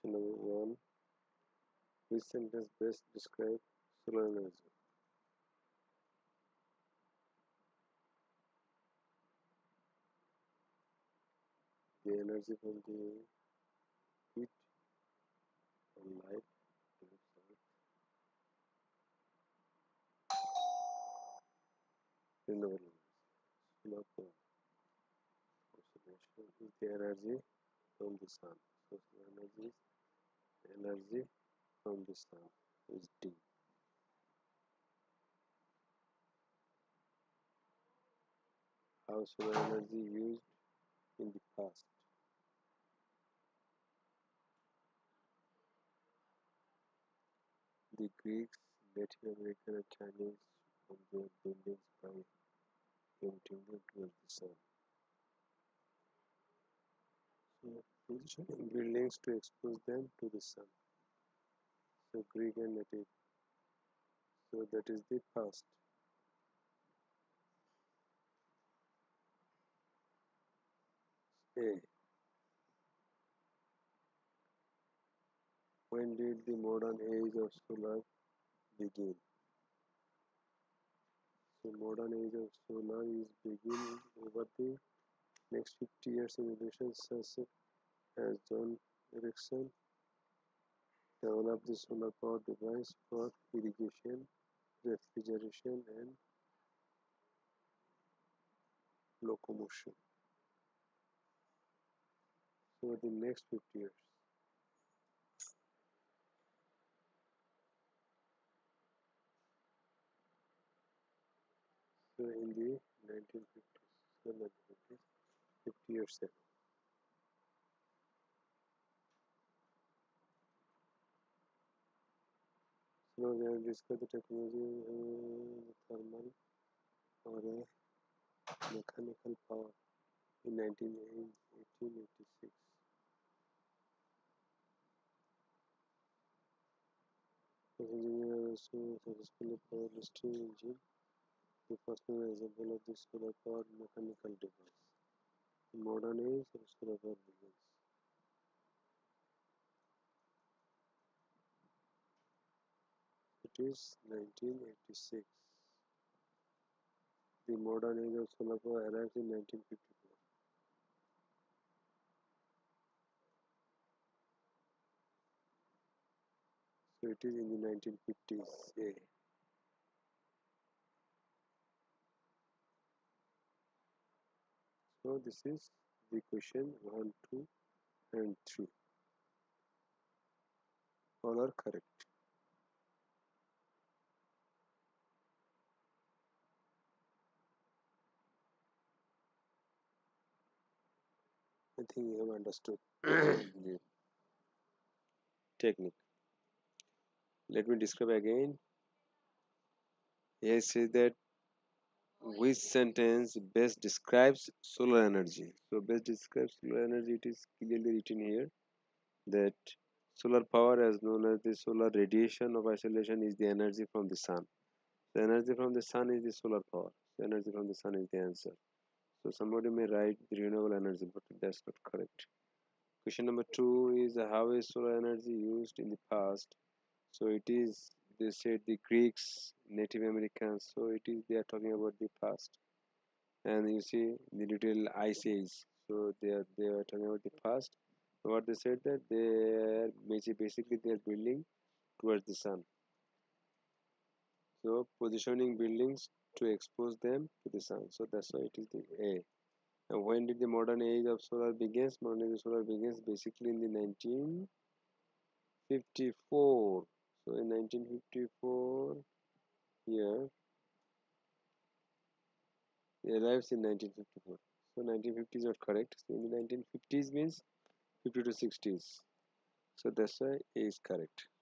Question number 1. Which sentence best describes solar energy? The energy from the heat or light gives Earth renewable energy. Solar power observation is the energy from the sun. So solar energy is energy from the sun is D. How solar energy used in the past? The Greeks, Native American and Chinese from their buildings by pointing them towards the sun. So positioning buildings to expose them to the sun. So Greek and Native. So that is the past. A. When did the modern age of solar begin? So modern age of solar is begin over the next 50 years. Innovations such as John Ericsson developed the solar power device for irrigation, refrigeration and locomotion. So the next 50 years. So in the 1950s, so 1950s, 50 years ago. So now we have discussed the technology, thermal or a mechanical power in 1886. The engineer also successfully powered the steam engine, the first known example of the solar powered mechanical device. In modern age, solar power begins. It is 1986. The modern age of solar power arrives in 1954. So it is in the 1950s. A. So this is the question 1, 2 and 3. All are correct. I think you have understood the technique. Let me describe again. Here it says that which sentence best describes solar energy. So best describes solar energy. It is clearly written here that solar power, as known as the solar radiation of isolation, is the energy from the sun. The energy from the sun is the solar power. The energy from the sun is the answer. So somebody may write the renewable energy, but that's not correct. Question number 2 is how is solar energy used in the past? So it is, they said, the Greeks, Native Americans. So it is, they are talking about the past. And you see the little ice age. So they are talking about the past. What they said that they are basically they are building towards the sun. So positioning buildings to expose them to the sun. So that's why it is the A. And when did the modern age of solar begins? Modern age of solar begins basically in the 1954. So in 1954 here, it arrives in 1954. So 1950 is not correct. So in the 1950s means 50 to 60s. So that's why A is correct.